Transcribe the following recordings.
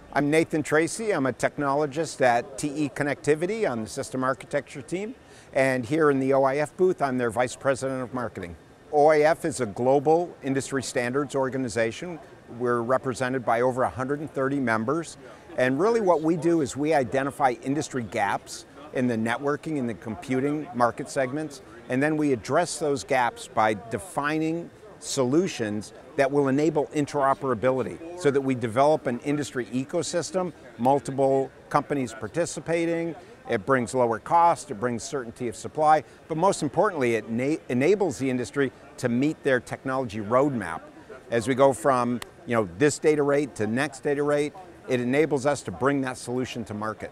I'm Nathan Tracy. I'm a technologist at TE Connectivity on the system architecture team. And here in the OIF booth, I'm their Vice President of Marketing. OIF is a global industry standards organization. We're represented by over 130 members. And really what we do is we identify industry gaps in the networking and the computing market segments. And then we address those gaps by defining solutions that will enable interoperability so that we develop an industry ecosystem, multiple companies participating. It brings lower cost, it brings certainty of supply, but most importantly, it enables the industry to meet their technology roadmap. As we go from this data rate to next data rate, it enables us to bring that solution to market.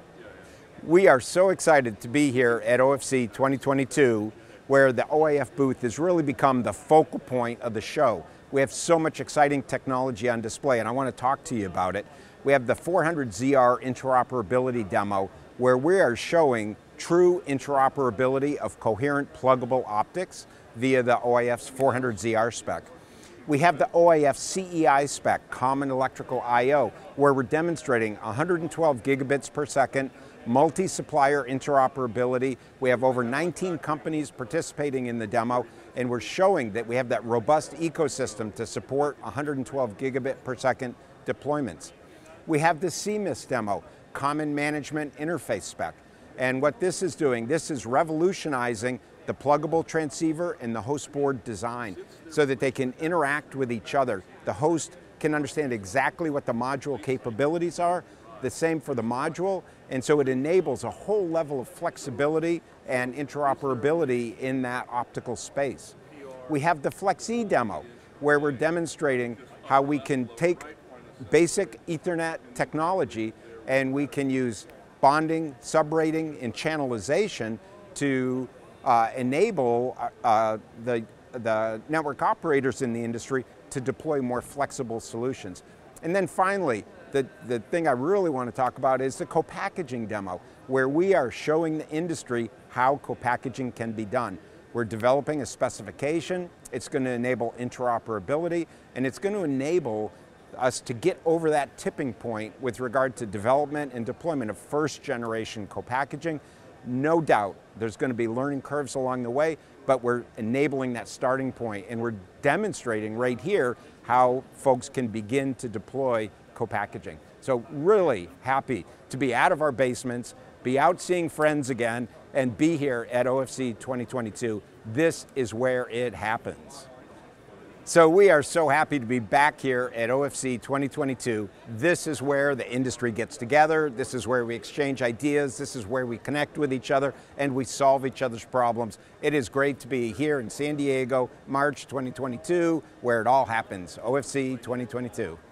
We are so excited to be here at OFC 2022, where the OIF booth has really become the focal point of the show. We have so much exciting technology on display, and I want to talk to you about it. We have the 400ZR interoperability demo, where we are showing true interoperability of coherent pluggable optics via the OIF's 400ZR spec. We have the OIF CEI spec, Common Electrical I/O, where we're demonstrating 112 gigabits per second, multi-supplier interoperability. We have over 19 companies participating in the demo, and we're showing that we have that robust ecosystem to support 112 gigabit per second deployments. We have the CMIS demo, Common Management Interface spec. And what this is doing, this is revolutionizing the pluggable transceiver and the host board design so that they can interact with each other. The host can understand exactly what the module capabilities are, the same for the module, and so it enables a whole level of flexibility and interoperability in that optical space. We have the FlexE demo, where we're demonstrating how we can take basic Ethernet technology and we can use bonding, subrating, and channelization to enable the network operators in the industry to deploy more flexible solutions. And then finally, the thing I really want to talk about is the co-packaging demo, where we are showing the industry how co-packaging can be done. We're developing a specification, it's going to enable interoperability, and it's going to enable us to get over that tipping point with regard to development and deployment of first generation co-packaging. No doubt there's going to be learning curves along the way, but we're enabling that starting point, and we're demonstrating right here how folks can begin to deploy co-packaging. So really happy to be out of our basements, be out seeing friends again, and be here at OFC 2022. This is where it happens. So we are so happy to be back here at OFC 2022. This is where the industry gets together. This is where we exchange ideas. This is where we connect with each other and we solve each other's problems. It is great to be here in San Diego, March 2022, where it all happens, OFC 2022.